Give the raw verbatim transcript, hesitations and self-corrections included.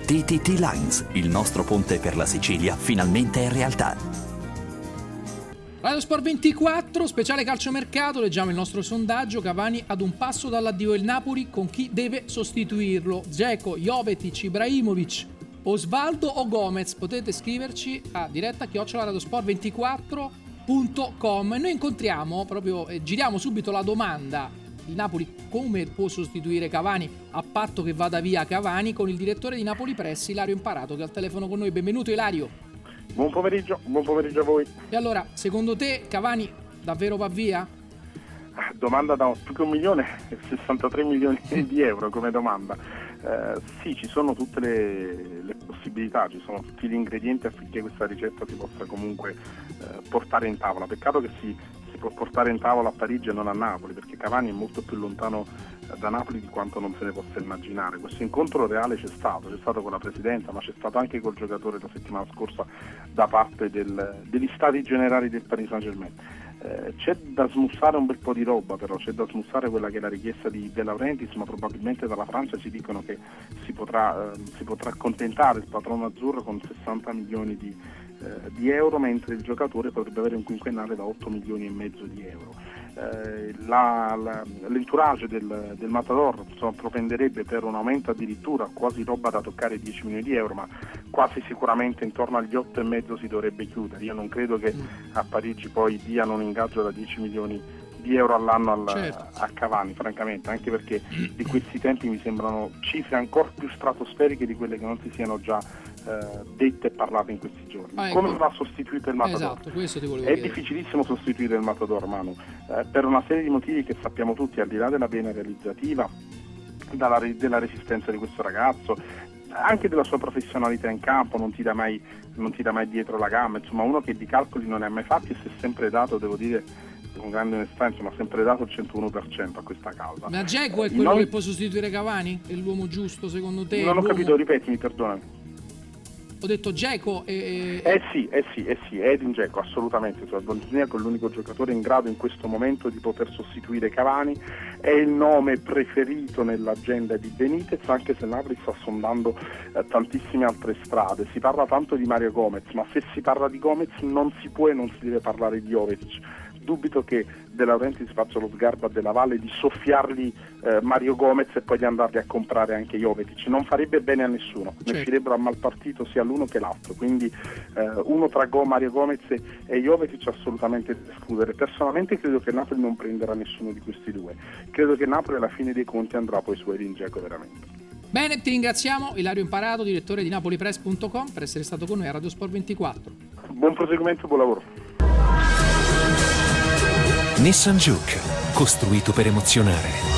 T T T Lines, il nostro ponte per la Sicilia, finalmente è realtà. Radio Sport ventiquattro, speciale calciomercato, leggiamo il nostro sondaggio. Cavani ad un passo dall'addio del Napoli, con chi deve sostituirlo? Dzeko, Jovetic, Ibrahimovic, Osvaldo o Gomez? Potete scriverci a diretta chiocciola radiosport ventiquattro punto com. Noi incontriamo proprio, eh, giriamo subito la domanda: il Napoli come può sostituire Cavani a patto che vada via Cavani, con il direttore di Napoli Press, Ilario Imparato, che è al telefono con noi. Benvenuto Ilario. Buon pomeriggio, buon pomeriggio a voi. E allora, secondo te Cavani davvero va via? Domanda da più che un milione, sessantatré milioni di euro come domanda. Eh, sì, ci sono tutte le, le possibilità, ci sono tutti gli ingredienti affinché questa ricetta si possa comunque eh, portare in tavola. Peccato che si, si può portare in tavola a Parigi e non a Napoli, perché Cavani è molto più lontano eh, da Napoli di quanto non se ne possa immaginare. Questo incontro reale c'è stato, c'è stato con la presidenza, ma c'è stato anche col giocatore la settimana scorsa da parte del, degli stati generali del Paris Saint-Germain. Eh, c'è da smussare un bel po' di roba, però c'è da smussare quella che è la richiesta di De Laurentiis, ma probabilmente dalla Francia ci dicono che si potrà, eh, si potrà accontentare il patrono azzurro con sessanta milioni di, eh, di euro, mentre il giocatore potrebbe avere un quinquennale da otto milioni e mezzo di euro. Eh, la, la, l'entourage del, del Matador insomma, propenderebbe per un aumento addirittura quasi roba da toccare dieci milioni di euro, ma quasi sicuramente intorno agli otto e mezzo si dovrebbe chiudere. Io non credo che a Parigi poi diano un ingaggio da dieci milioni di euro all'anno al, certo. a Cavani, francamente, anche perché di questi tempi mi sembrano cifre ancora più stratosferiche di quelle che non si siano già eh, dette e parlate in questi giorni. Ah, ecco. Come va sostituito il Matador? Esatto, questo ti volevo È chiedere. difficilissimo sostituire il Matador, Manu, eh, per una serie di motivi che sappiamo tutti, al di là della vena realizzativa, dalla, della resistenza di questo ragazzo, anche della sua professionalità in campo, non ti dà mai, non ti dà mai dietro la gamba, insomma uno che di calcoli non ne ha mai fatti e si è sempre dato, devo dire con grande onestà, insomma ha sempre dato il centouno per cento a questa causa. Ma Dzeko è quello non... che può sostituire Cavani? È l'uomo giusto secondo te? Non ho l'uomo... capito, ripetimi, perdonami. Ho detto Dzeko e... Eh sì, eh sì, eh sì, è Edin Dzeko, assolutamente. Cioè, Dzeko è l'unico giocatore in grado in questo momento di poter sostituire Cavani, è il nome preferito nell'agenda di Benitez, anche se Napoli sta sondando eh, tantissime altre strade. Si parla tanto di Mario Gomez, ma se si parla di Gomez non si può e non si deve parlare di Jovetic. Dubito che De Laurentiis faccia lo sgarbo a Della Valle di soffiargli eh, Mario Gomez e poi di andarli a comprare anche Jovetic. Non farebbe bene a nessuno, certo. Ne uscirebbero a malpartito sia l'uno che l'altro, quindi eh, uno tra Go, Mario Gomez e Jovetic assolutamente da escludere. Personalmente credo che Napoli non prenderà nessuno di questi due, credo che Napoli alla fine dei conti andrà poi su Edin Dzeko veramente. Bene, ti ringraziamo Ilario Imparato, direttore di napolipress punto com, per essere stato con noi a Radio Sport ventiquattro. Buon proseguimento, buon lavoro. Nissan Juke, costruito per emozionare.